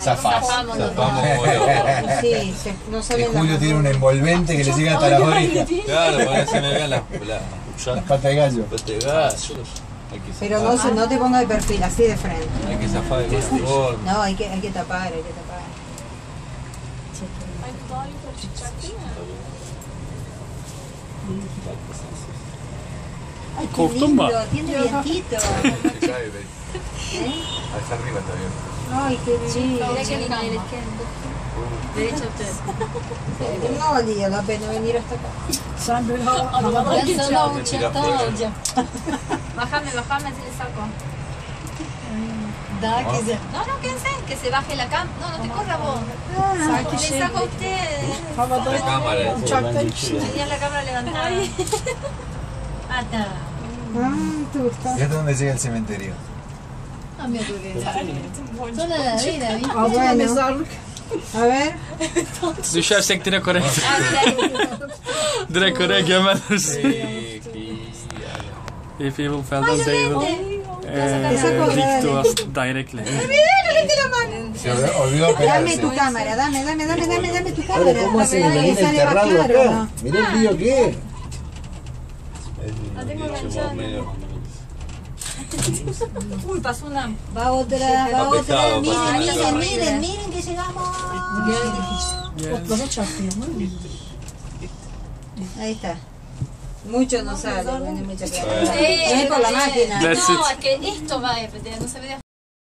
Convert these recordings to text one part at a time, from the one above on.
Zafamos. Sí, no sale. Y Julio tiene un envolvente que le llega hasta las orejas. Claro, por eso me vean las patas de gallo. patas de gallo. Pero no te pongas de perfil, así de frente. Hay que zafar de alguna forma. No, hay que tapar, hay que tapar. Ay, Korktun mu? Tiene vientito. Allá arriba está bien. Ay, qué lindo. No valía la pena venir hasta acá. Sen böyle havada Ben geçer. sana uçaktan alacağım. Bájame, si le saco. Daha güzel. No, quédense, que se baje la cama. No te corra vos. Sanki Le şey saco a usted. havada La cámara. uçaktan kişi. Tenía la cámara levantada. Ata. ¿Te gusta? Fíjate dónde llega el cementerio. Toda la vida, ¿viste? Ah, bueno. Mezarlık. A ver. Düşersek direkt oraya. Direkt oraya gömeriz. If he will fall down, they will dig to us directly. Se olvidó Dame pegarse. tu cámara, dame tu cámara. Claro, ¿cómo hacen? A ver, ¿Le viene sale más enterrado claro, acá? ¿no? Mirá el lío que es. La tengo enganchada. Uy, pasó una. Va otra. pesado, Miren que llegamos. Otlana çarpıyor mu? Ahí está. Mucho no sale, tiene mucha Sí. claridad. Es por la máquina. That's No, it. es que esto va a no se ve de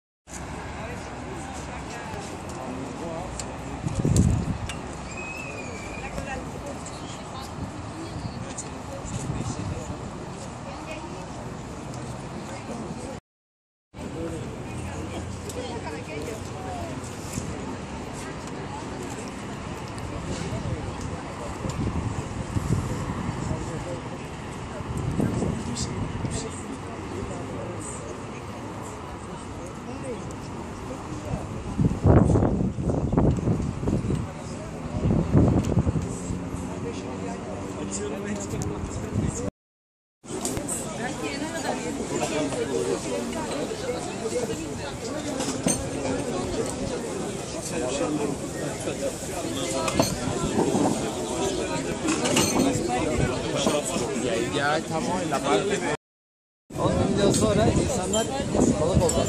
Ya tamam la parte. 10 milyon sonra insanlar balık olacak.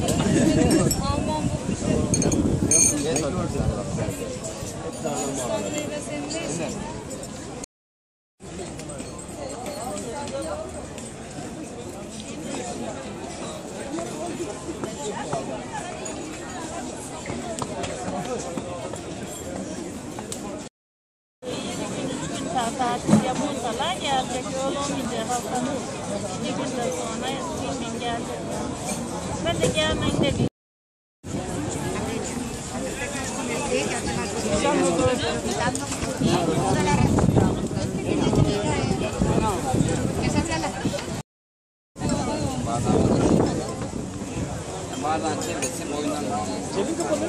Tatil yapılsalar gelecek, öyle olmayacak haftanın bir günden sonra filmin gelecek. Ben de gelmek dedim. Bazen çevresim oyundan. Cebin kapalı.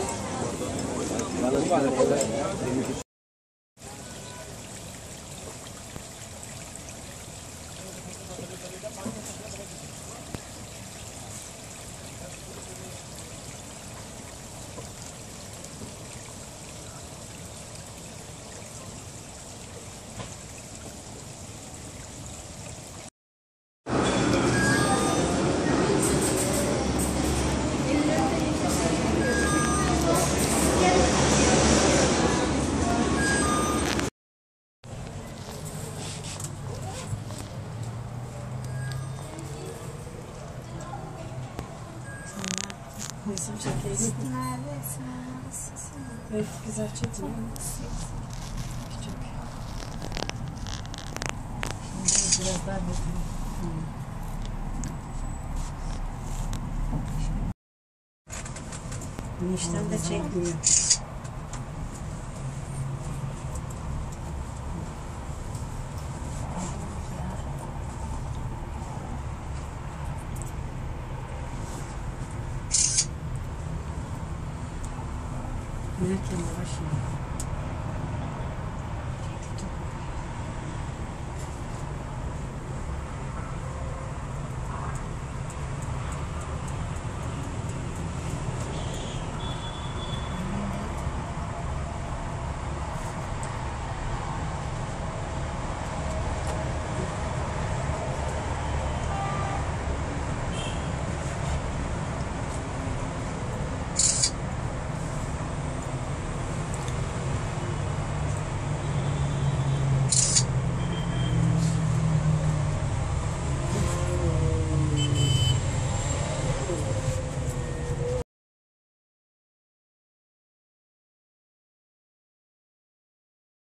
Resim çekelim. Evet, güzel çekim. Küçük. Şimdi biraz daha bakayım. Enişten de çekmiyor. Yine kendi başına.